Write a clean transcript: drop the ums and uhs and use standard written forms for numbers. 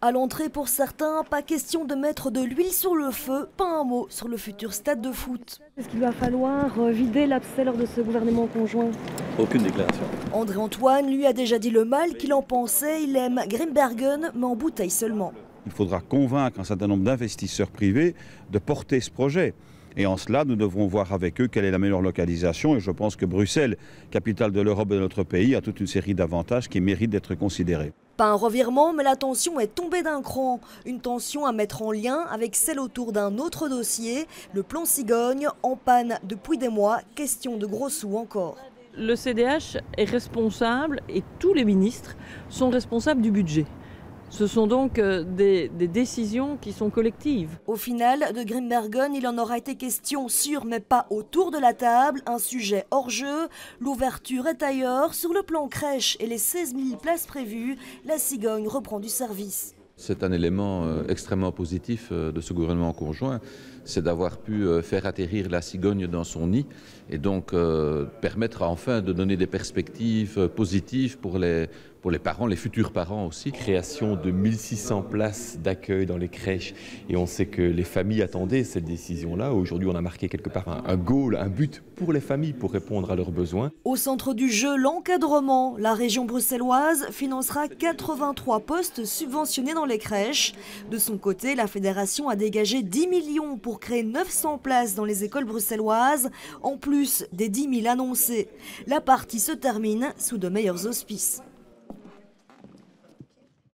À l'entrée, pour certains, pas question de mettre de l'huile sur le feu, pas un mot sur le futur stade de foot. Est-ce qu'il va falloir vider l'abcès lors de ce gouvernement conjoint? Aucune déclaration. André-Antoine lui a déjà dit le mal qu'il en pensait. Il aime Grimbergen, mais en bouteille seulement. Il faudra convaincre un certain nombre d'investisseurs privés de porter ce projet. Et en cela, nous devrons voir avec eux quelle est la meilleure localisation. Et je pense que Bruxelles, capitale de l'Europe et de notre pays, a toute une série d'avantages qui méritent d'être considérés. Pas un revirement, mais la tension est tombée d'un cran. Une tension à mettre en lien avec celle autour d'un autre dossier, le plan Cigogne, en panne depuis des mois, question de gros sous encore. Le CDH est responsable et tous les ministres sont responsables du budget. Ce sont donc des décisions qui sont collectives. Au final, de Grimbergen, il en aura été question sur, mais pas autour de la table, un sujet hors jeu. L'ouverture est ailleurs. Sur le plan crèche et les 16 000 places prévues, la Cigogne reprend du service. C'est un élément extrêmement positif de ce gouvernement conjoint, c'est d'avoir pu faire atterrir la cigogne dans son nid et donc permettre enfin de donner des perspectives positives pour les parents, les futurs parents aussi. Création de 1600 places d'accueil dans les crèches et on sait que les familles attendaient cette décision-là. Aujourd'hui, on a marqué quelque part un goal, un but pour les familles pour répondre à leurs besoins. Au centre du jeu, l'encadrement. La région bruxelloise financera 83 postes subventionnés dans les crèches. De son côté, la fédération a dégagé 10 millions pour créer 900 places dans les écoles bruxelloises, en plus des 10 000 annoncés. La partie se termine sous de meilleurs auspices.